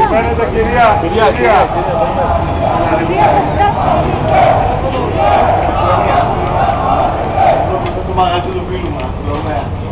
Περιμένετε κυρία. Κυρία, στο μαγαζί του φίλου μας,